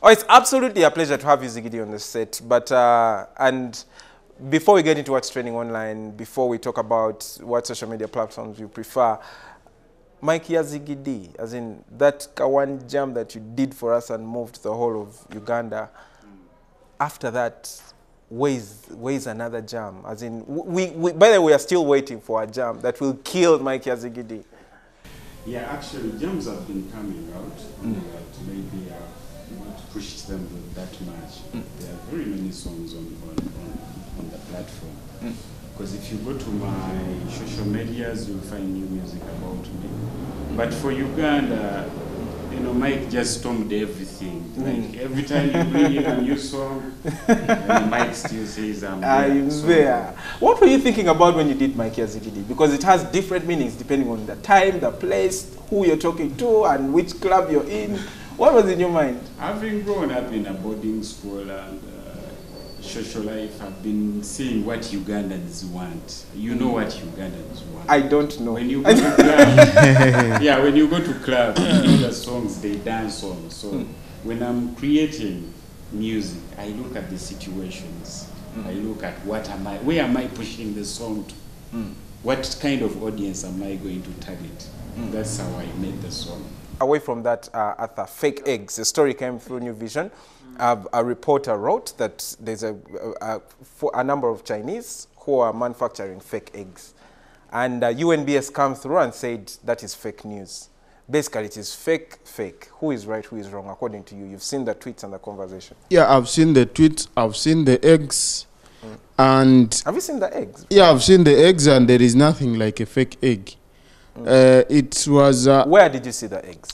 Oh, it's absolutely a pleasure to have you, Zigidi, on the set. But and before we get into what's trending online, before we talk about what social media platforms you prefer, Mike Yazigidi, as in that Kawan jam that you did for us and moved the whole of Uganda. After that, where's another jam? As in, by the way, we are still waiting for a jam that will kill Mike Yazigidi. Yeah, actually, jams have been coming out, but maybe not pushed them that much. There are very many songs on the platform. Because if you go to my social medias, you'll find new music about me. But for Uganda, you know, Mike just stormed everything. Like every time you bring in a new song, Mike still says, I'm there. What were you thinking about when you did Mike Yazigidi? Because it has different meanings depending on the time, the place, who you're talking to, and which club you're in. What was in your mind? Having grown up in a boarding school and social life, I've been seeing what Ugandans want. You know what Ugandans want. I don't know. When you go to club, yeah, when you go to club, you know the songs they dance on. So when I'm creating music, I look at the situations. I look at where am I pushing the song to? What kind of audience am I going to target? That's how I made the song. Away from that, Arthur, fake eggs. The story came through New Vision. A reporter wrote that there's a number of Chinese who are manufacturing fake eggs. And UNBS came through and said that is fake news. Basically, it is fake. Who is right, who is wrong, according to you? You've seen the tweets and the conversation. Yeah, I've seen the tweets, I've seen the eggs. And have you seen the eggs? Yeah, I've seen the eggs, and there is nothing like a fake egg. It was... where did you see the eggs?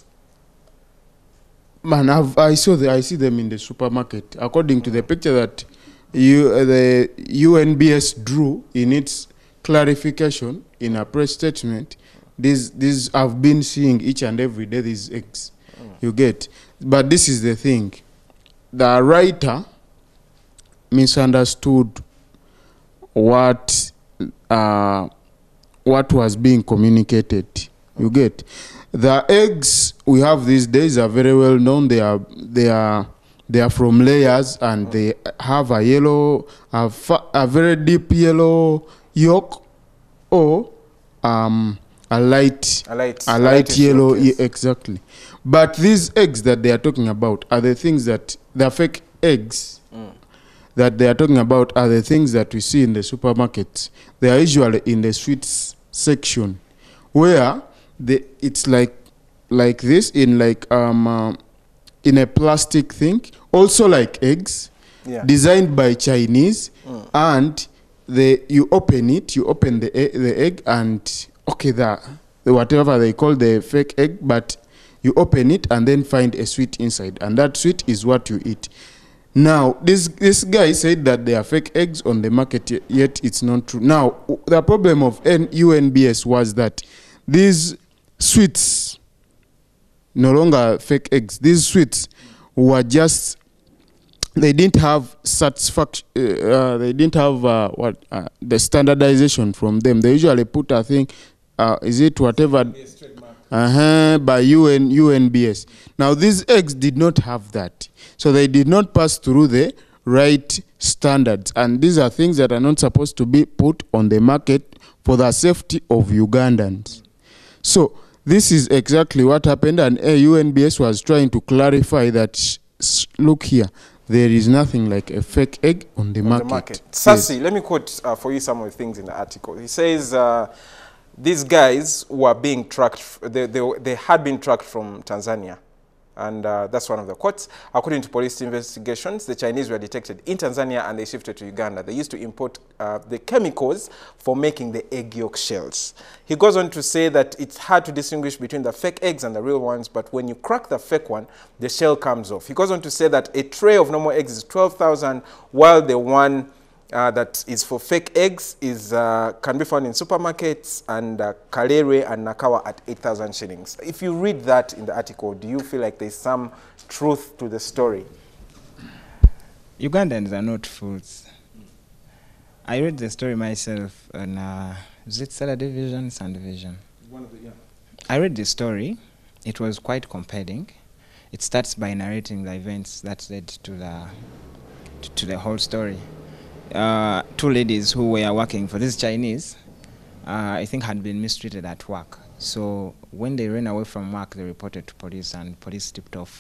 Man, I see them in the supermarket. According to the picture that the UNBS drew in its clarification in a press statement, these I've been seeing each and every day, these eggs. You get. But this is the thing. The writer misunderstood what was being communicated. You get. The eggs we have these days are very well known. They are from layers, and they have a yellow, a very deep yellow yolk, or a light yellow. Exactly. But these eggs that they are talking about are the things that the fake eggs that they are talking about are the things that we see in the supermarkets. They are usually in the sweets section, where it's like this in in a plastic thing, also like eggs, designed by Chinese, and you open the egg, and okay, the whatever they call the fake egg, but you open it and then find a sweet inside, and that sweet is what you eat. Now, this guy said that there are fake eggs on the market, yet it's not true. Now, the problem of UNBS was that these sweets, no longer fake eggs, these sweets were just, they didn't have satisfaction, they didn't have the standardization from them. They usually put a thing, is it whatever, by UNBS. Now, these eggs did not have that. So they did not pass through the right standards. And these are things that are not supposed to be put on the market for the safety of Ugandans. So this is exactly what happened, and UNBS was trying to clarify that, look here, there is nothing like a fake egg on the market. Sassy, yes. Let me quote for you some of the things in the article. He says these guys were being tracked, they had been tracked from Tanzania. And that's one of the quotes. According to police investigations, the Chinese were detected in Tanzania and they shifted to Uganda. They used to import the chemicals for making the egg yolk shells. He goes on to say that it's hard to distinguish between the fake eggs and the real ones, but when you crack the fake one, the shell comes off. He goes on to say that a tray of normal eggs is 12,000, while the one that is for fake eggs is can be found in supermarkets and Kalere and Nakawa at 8,000 shillings. If you read that in the article, do you feel like there's some truth to the story? Ugandans are not fools. I read the story myself on is it Saturday Vision, Sunday Vision? I read the story. It was quite compelling. it starts by narrating the events that led to the whole story. Two ladies who were working for this Chinese, I think had been mistreated at work. So when they ran away from work, they reported to police, and police tipped off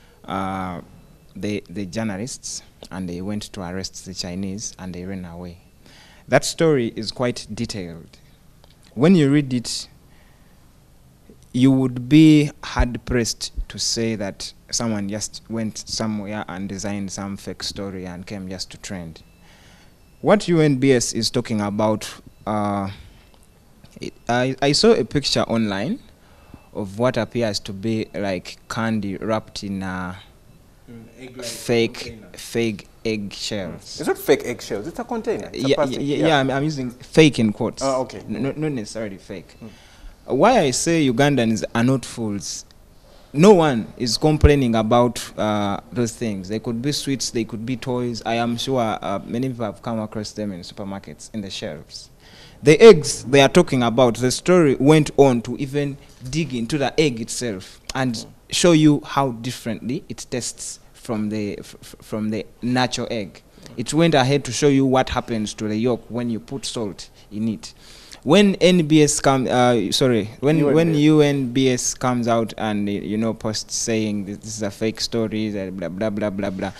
the journalists, and they went to arrest the Chinese, and they ran away. That story is quite detailed. When you read it, you would be hard-pressed to say that someone just went somewhere and designed some fake story and came just to trend. What UNBS is talking about, I saw a picture online of what appears to be like candy wrapped in fake egg shells. It's not fake eggshells, it's a container. It's a Yeah, plastic. I'm using fake in quotes. Oh, okay. Not necessarily fake. Why I say Ugandans are not fools, no one is complaining about those things. They could be sweets, they could be toys. I am sure many people have come across them in supermarkets, in the shelves. The eggs they are talking about, the story went on to even dig into the egg itself and show you how differently it tastes from the natural egg. It went ahead to show you what happens to the yolk when you put salt in it. When UNBS comes out and posts saying this is a fake story, blah blah blah blah blah,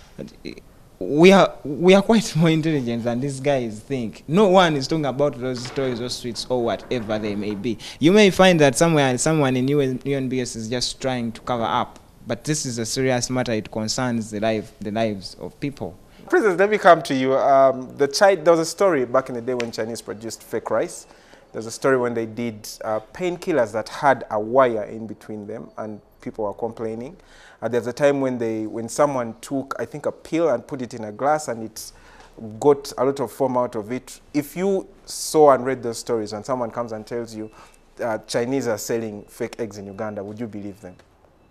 we are quite more intelligent than these guys think. No one is talking about those stories or sweets or whatever they may be. You may find that someone in UNBS is just trying to cover up, but this is a serious matter. It concerns the lives of people. Princess, let me come to you. There was a story back in the day when Chinese produced fake rice. There's a story when they did painkillers that had a wire in between them, and people were complaining. There's a time when someone took, I think, a pill and put it in a glass, and it got a lot of foam out of it. If you saw and read those stories, and someone comes and tells you Chinese are selling fake eggs in Uganda, would you believe them?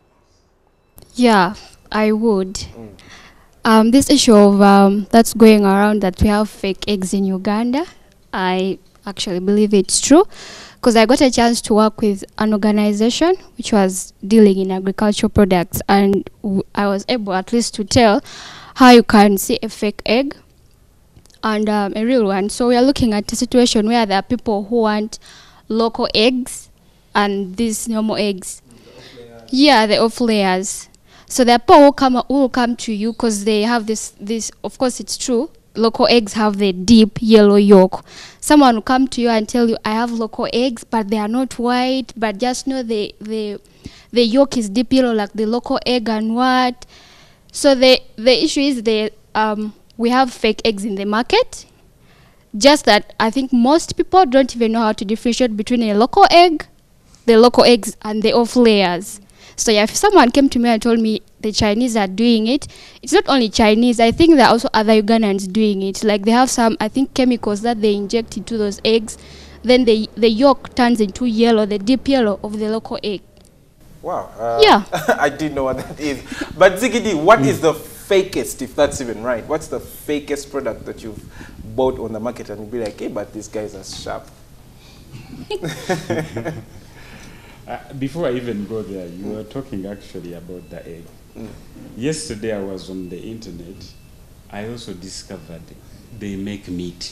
Yeah, I would. This issue of that's going around that we have fake eggs in Uganda, I actually believe it's true, because I got a chance to work with an organization which was dealing in agricultural products, and I was able at least to tell how you can see a fake egg and a real one. So we are looking at a situation where there are people who want local eggs and these normal eggs. Yeah, the off layers. So there are people who will come to you because they have this, of course it's true, local eggs have the deep yellow yolk. Someone will come to you and tell you, I have local eggs, but they are not white, but just know the yolk is deep yellow like the local egg and what. So the issue is we have fake eggs in the market, just that I think most people don't even know how to differentiate between a local egg, the local eggs, and the off layers. So yeah, if someone came to me and told me the Chinese are doing it, it's not only Chinese. I think there are also other Ugandans doing it. Like they have some, I think, chemicals that they inject into those eggs. Then the yolk turns into yellow, the deep yellow of the local egg. Wow. Yeah. I didn't know what that is. But Ziggy, what is the fakest, if that's even right? What's the fakest product that you've bought on the market and you'll be like, hey, but these guys are sharp? Before I even go there, you were talking actually about the egg. Yesterday I was on the internet. I also discovered they make meat.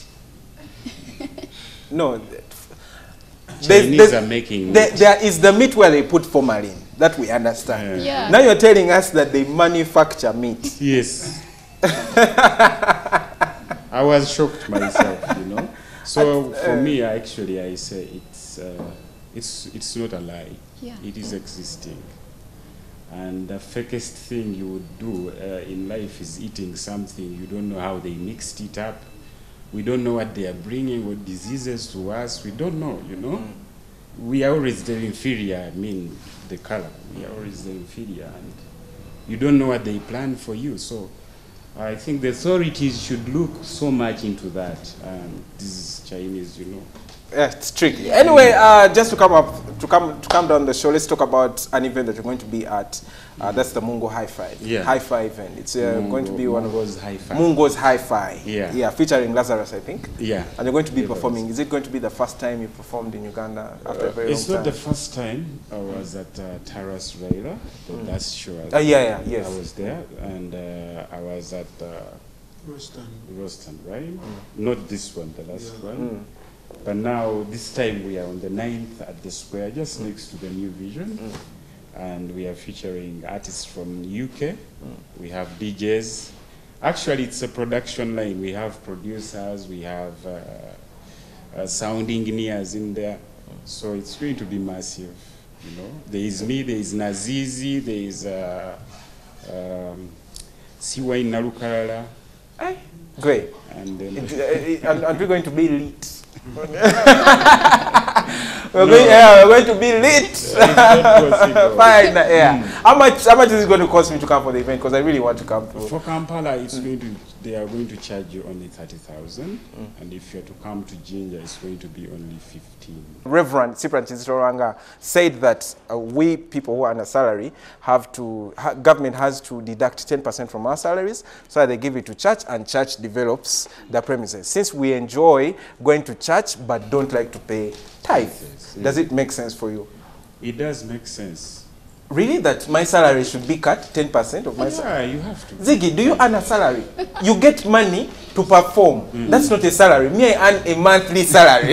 No. Chinese are making meat. There is the meat where they put formalin. That we understand. Yeah. Now you're telling us that they manufacture meat. Yes. I was shocked myself, So for me, I say it's not a lie. Yeah. It is existing. And the fakest thing you would do in life is eating something. You don't know how they mixed it up. We don't know what they are bringing, what diseases to us. We don't know, We are always the inferior, the color. We are always the inferior. And you don't know what they plan for you. So I think the authorities should look so much into that. This is Chinese, Yeah, it's tricky. Anyway, just to come up to come down the show, let's talk about an event that you're going to be at. That's the Mungo Hi-Fi. Yeah. Hi-Fi event. It's going to be one of Mungo's Hi-Fi. Mungo's Hi-Fi. Yeah. Yeah, featuring Lazarus, I think. Yeah. And you're going to be Yeah, performing. Is it going to be the first time you performed in Uganda after a very It's long not time? the first time I was at Taras Raila, the last show. Yes. I was there, and I was at Rostan, right? Not this one, the last one. But now, this time we are on the 9th at the square, just next to the New Vision. And we are featuring artists from UK. We have DJs. Actually, it's a production line. We have producers, we have sound engineers in there. So it's going to be massive, you know. There is me, there is Nazizi, there is Siwai Narukarala. Great. And then And we're going to be lit. we're going to be lit. Fine, yeah. How much is it going to cost me to come for the event? Because I really want to come through. For Kampala, it's going to, they are going to charge you only 30,000, and if you're to come to Jinja, it's going to be only 15. Reverend Cyprian Chizitoranga said that we people who are on a salary government has to deduct 10% from our salaries, so that they give it to church, and church develops the premises. Since we enjoy going to church but don't like to pay tithe, does it make sense for you? It does make sense. Really, that my salary should be cut 10% of my salary? Yeah, you have to. Ziggy, do you earn a salary? You get money to perform. That's not a salary. Me, I earn a monthly salary.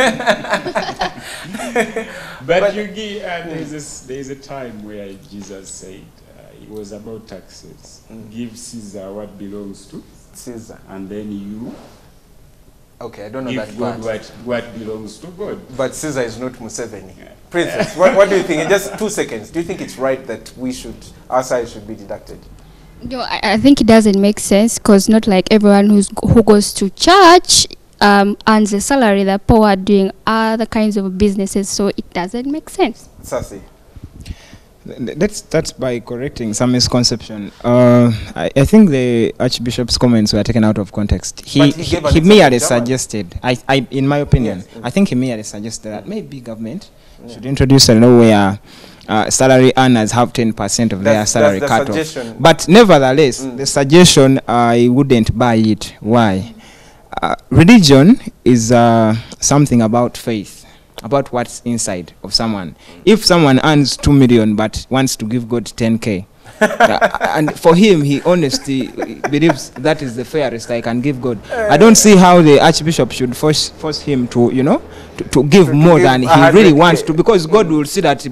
But you give, there's a time where Jesus said, it was about taxes. Give Caesar what belongs to Caesar. and then you Okay, I don't know give that God part. what belongs to God. But Caesar is not Museveni. Princess, what do you think? In just 2 seconds, do you think it's right that our salary should be deducted? No, I think it doesn't make sense, because not like everyone who goes to church earns a salary. The poor are doing other kinds of businesses, so it doesn't make sense. Sassy. Let's start by correcting some misconception. I think the Archbishop's comments were taken out of context. He merely suggested, in my opinion, Yes. I think he merely suggested that maybe government should introduce a law where salary earners have 10% of their salary cut off. But nevertheless, the suggestion, I wouldn't buy it. Why? Religion is something about faith, about what's inside of someone. If someone earns 2 million but wants to give God 10K, and for him, he honestly believes that is the fairest I can give God. I don't see how the Archbishop should force him to, to give more than he really wants to, because God will see that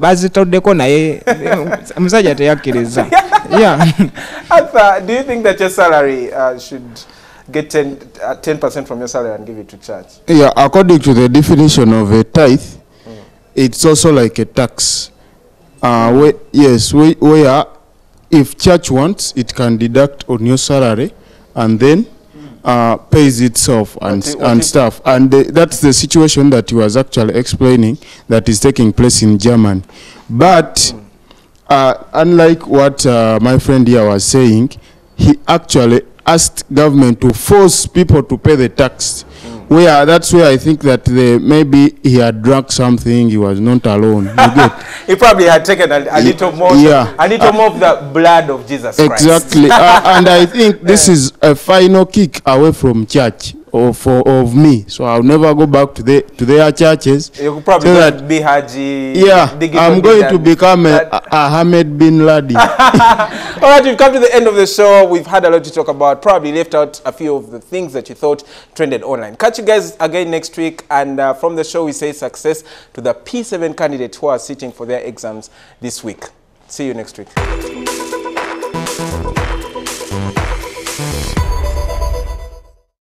yeah. Arthur, do you think that your salary should get 10% from your salary and give it to church? Yeah, according to the definition of a tithe, it's also like a tax. Where if church wants, it can deduct on your salary and then pays itself and stuff. And that's the situation that he was actually explaining that is taking place in Germany. But unlike what my friend here was saying, he actually asked government to force people to pay the tax. That's where I think that maybe he had drunk something, he was not alone. You get? He probably had taken a little more, a little more of the blood of Jesus Christ. Exactly. And I think this is a final kick away from church of me. So I'll never go back to their churches. You'll probably so going to be Haji. Yeah, I'm going to become a Ahmed bin Laden. All right, we've come to the end of the show. We've had a lot to talk about. Probably left out a few of the things that you thought trended online. Catch you guys again next week. And from the show, we say success to the P7 candidates who are sitting for their exams this week. See you next week.